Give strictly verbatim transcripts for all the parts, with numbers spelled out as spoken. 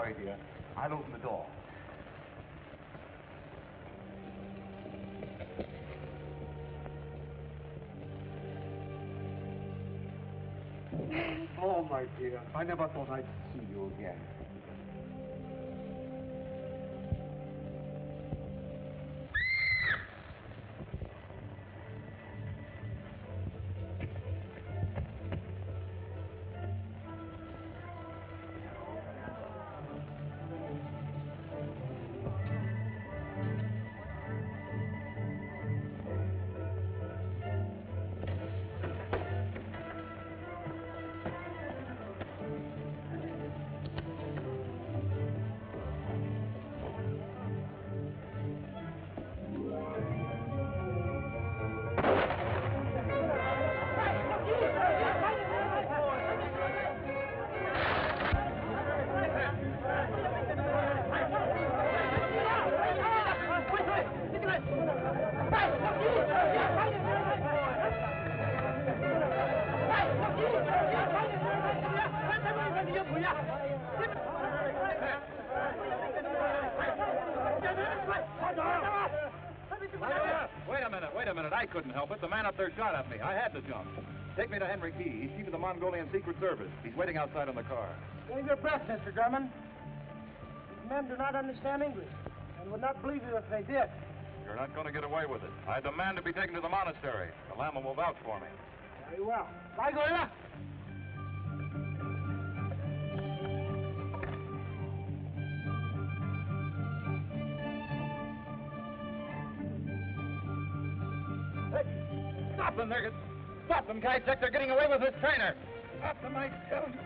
sorry, dear. I'll open the door. Oh, my dear, I never thought I'd see you again. Wait a minute, wait a minute. I couldn't help it. The man up there shot at me. I had to jump. Take me to Henry Key. He's chief of the Mongolian Secret Service. He's waiting outside on the car. Save your breath, Mister Drummond. These men do not understand English and would not believe you if they did. You're not going to get away with it. I demand to be taken to the monastery. The Lama will vouch for me. Very well. Bye, Gorilla. Stop them, they're... Stop them, Kajcek. They're getting away with his trainer. Stop them, I tell you.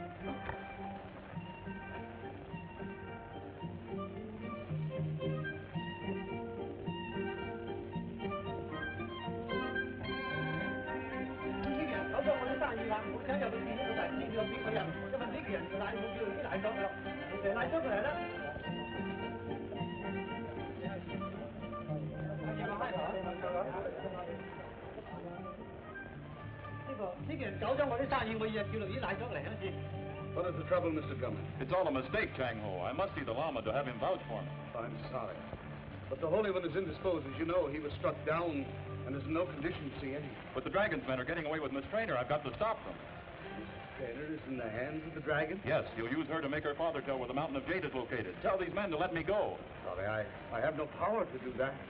What is the trouble, Mister Drummond? It's all a mistake, Chang Ho. I must see the Lama to have him vouch for me. I'm sorry. But the Holy One is indisposed. As you know, he was struck down and is in no condition to see anything. But the Dragon's men are getting away with Miss Trainer. I've got to stop them. Trainer is in the hands of the Dragon? Yes, he'll use her to make her father tell where the Mountain of Jade is located. Tell these men to let me go. Sorry, I, I have no power to do that.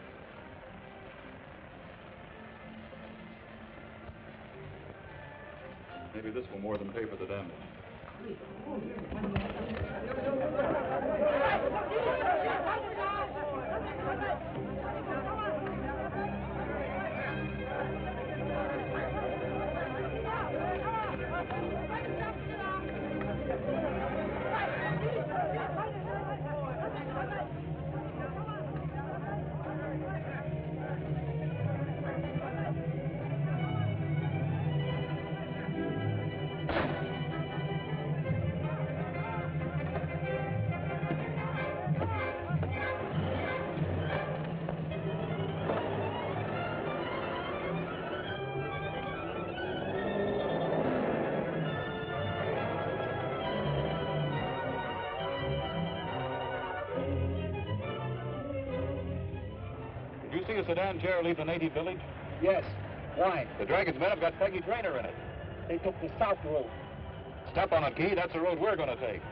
Maybe this will more than pay for the damage. See a sedan chair leave the native village? Yes. Why? The Dragon's men have got Peggy Trainer in it. They took the south road. Step on it, Key. That's the road we're going to take.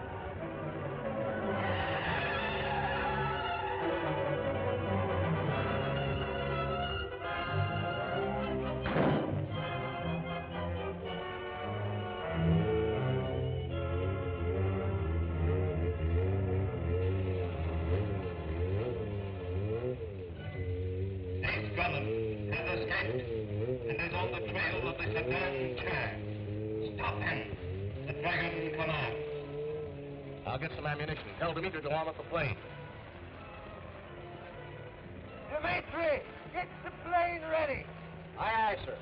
I'll get some ammunition. Tell Dimitri to warm up the plane. Dimitri, get the plane ready. Aye, aye, sir.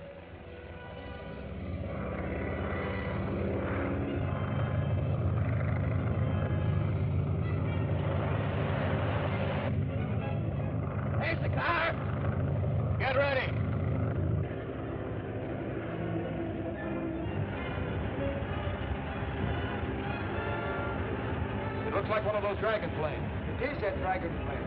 Here's the car. Get ready. like one of those dragon planes. It is that dragon plane.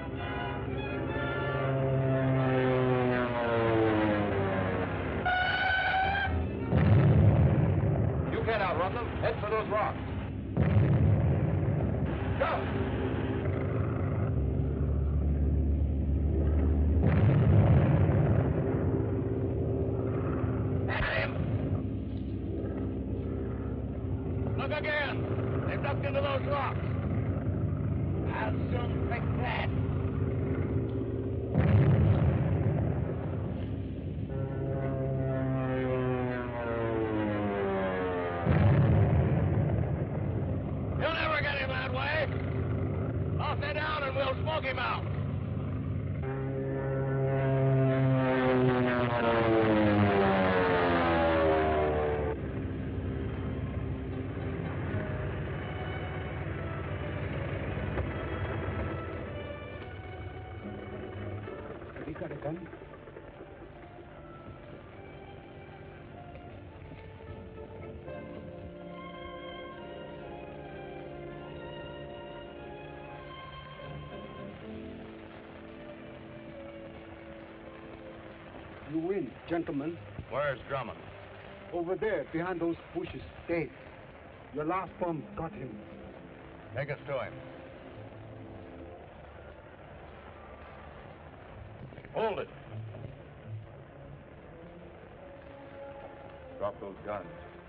You can't outrun them. Head for those rocks. Go! Again! They've ducked into those rocks. I'll soon fix that. You'll never get him that way. I'll stay down and we'll smoke him out. Got a gun? You win, gentlemen. Where's Drummond? Over there, behind those bushes, dead. Your last bomb got him. Take us to him. Hold it. Drop those guns.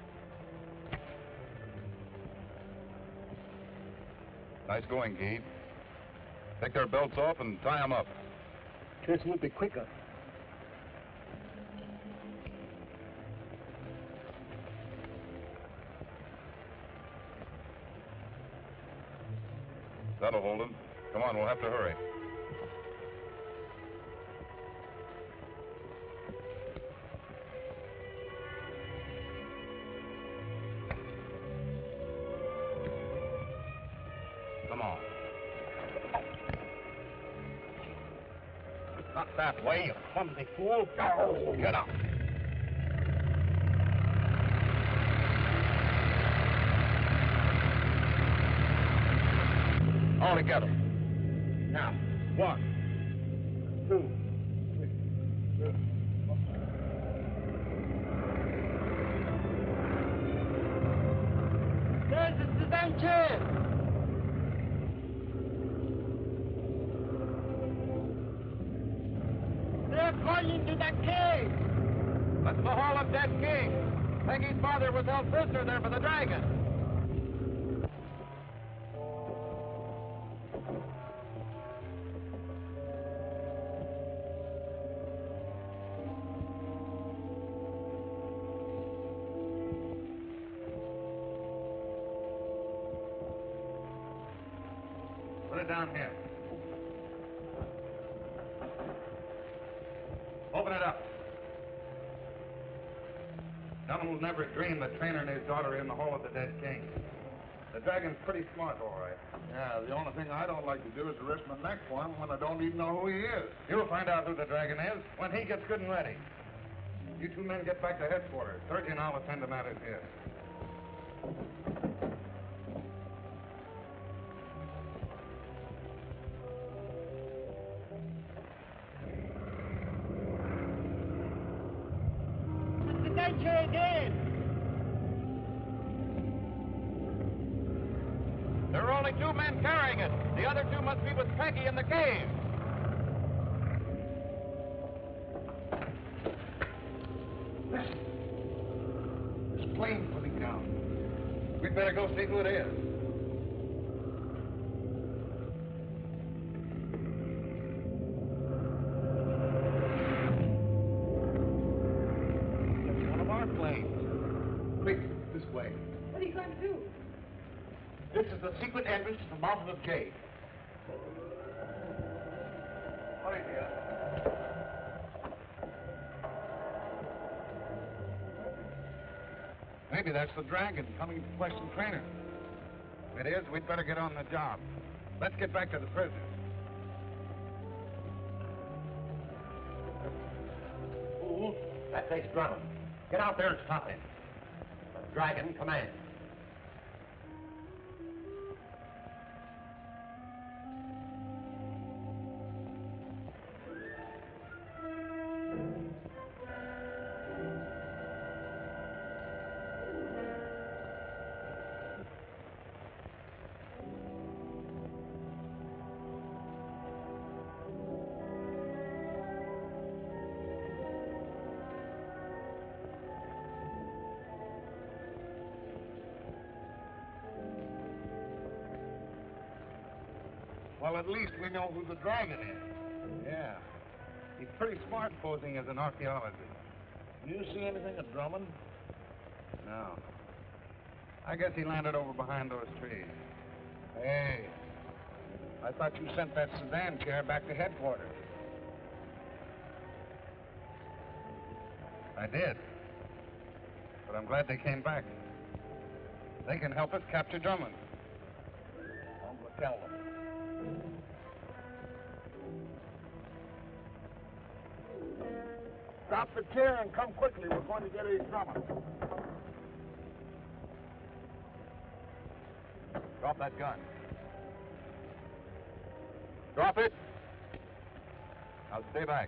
Nice going, Gee. Take their belts off and tie them up. This will be quicker. That'll hold them. Come on, we'll have to hurry. Come on. Not that way, you clumsy fool. Go! Get up! All together. Now, one, two, three, four. There's the adventure! They're going into the cave! That's the Hall of Dead King. Peggy's father was held prisoner there for the dragon. Put it down here. Open it up. None will never dream the trainer and his daughter are in the Hall of the Dead King. The dragon's pretty smart, all right. Yeah, the only thing I don't like to do is to risk my neck for him when I don't even know who he is. You'll find out who the dragon is when he gets good and ready. You two men get back to headquarters. Sergeant and I'll attend to matters here. Adventure again! There are only two men carrying it. The other two must be with Peggy in the cave. Listen. This plane coming down. We'd better go see who it is. That's one of our planes. Quick, this way. What are you going to do? This is the secret entrance to the mountain of jade. Hurry, dear. Maybe that's the dragon coming to question Trainer. If it is, we'd better get on the job. Let's get back to the prisoners. Fool, that takes Drummond. Get out there and stop him. The dragon commands. Well, at least we know who the dragon is. Yeah. He's pretty smart posing as an archaeologist. You see anything of Drummond? No. I guess he landed over behind those trees. Hey, I thought you sent that sedan chair back to headquarters. I did. But I'm glad they came back. They can help us capture Drummond. I'm going to tell them. Stop the chair and come quickly. We're going to get a Drummond. Drop that gun. Drop it. Now stay back.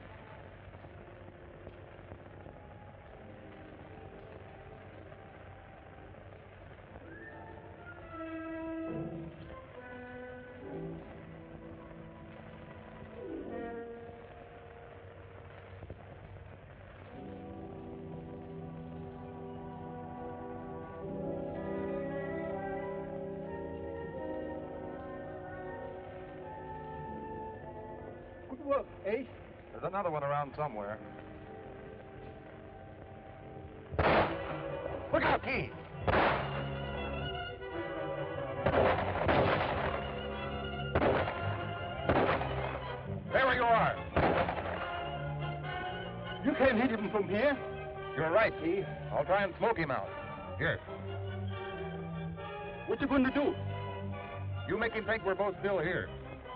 Good work, Ace. There's another one around somewhere. Look out, Key! There you are. You can't hit him from here. You're right, Key. I'll try and smoke him out. Here. What you going to do? You make him think we're both still here.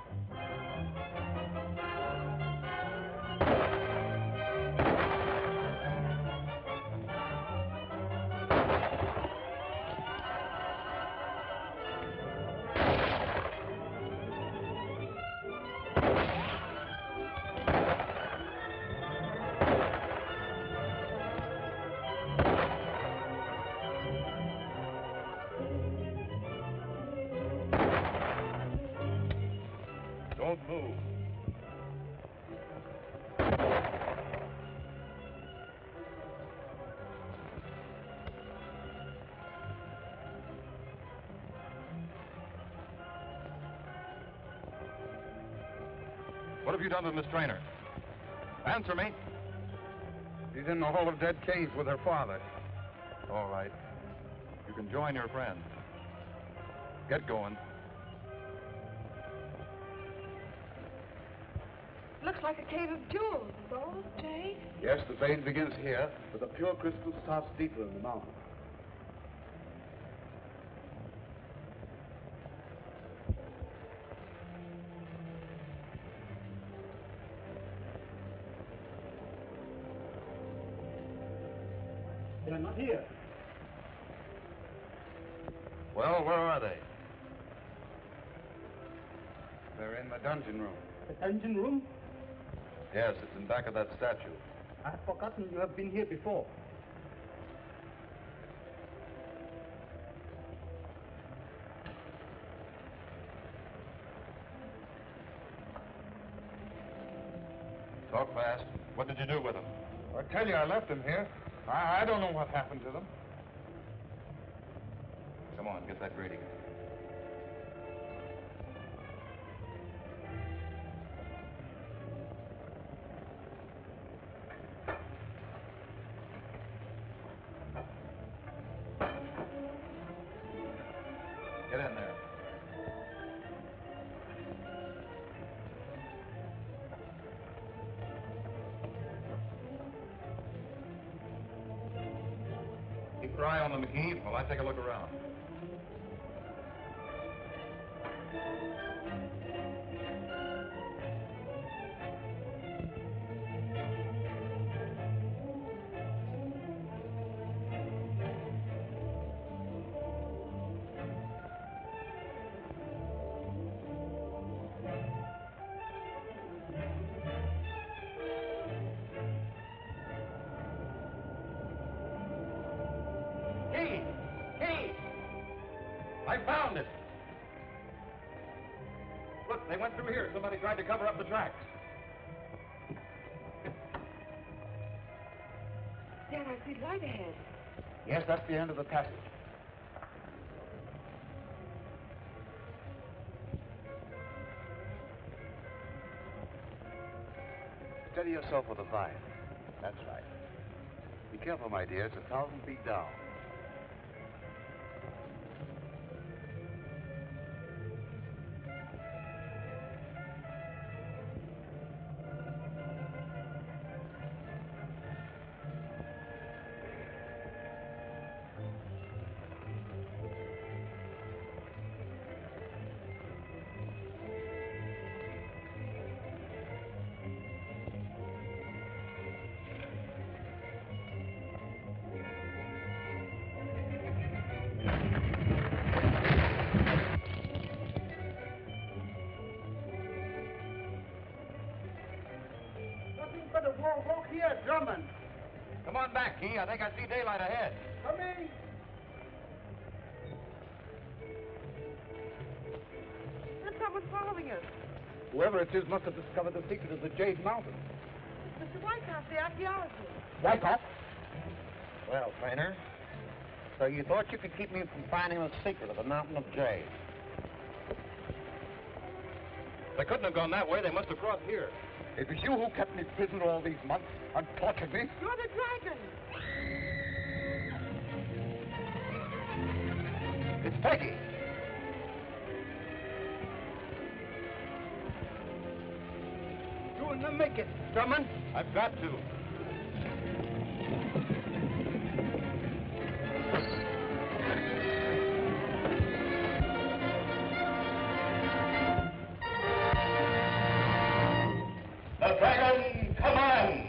Don't move. What have you done with Miss Traynor? Answer me. She's in the Hall of Dead Kings with her father. All right. You can join your friends. Get going. Looks like a cave of jewels, Gold, Jay. Yes, the vein begins here, but the pure crystal starts deeper in the mountain. They're not here. Well, where are they? They're in the dungeon room. The engine room? Yes, it's in back of that statue. I've forgotten you have been here before. Talk fast. What did you do with them? I tell you, I left them here. I, I don't know what happened to them. Come on, get that greeting. Get in there. Keep your eye on them, McKee, while I take a look around. Key! Key! I found it! Look, they went through here. Somebody tried to cover up the tracks. Dad, I see light ahead. Yes, that's the end of the passage. steady yourself with the vine. That's right. Be careful, my dear. It's a thousand feet down. Nothing but a war walk here, Drummond. Come on back, Key. I think I see daylight ahead. Coming. There's someone following us. Whoever it is must have discovered the secret of the Jade Mountain. Mister Wyckoff, the archaeologist. Wyckoff? Well, Trainer, so you thought you could keep me from finding the secret of the Mountain of Jade? They couldn't have gone that way. They must have crossed here. It was you who kept me prisoner all these months and tortured me. You're the dragon. It's Peggy. You will not make it, Drummond. I've got to. The dragon commands!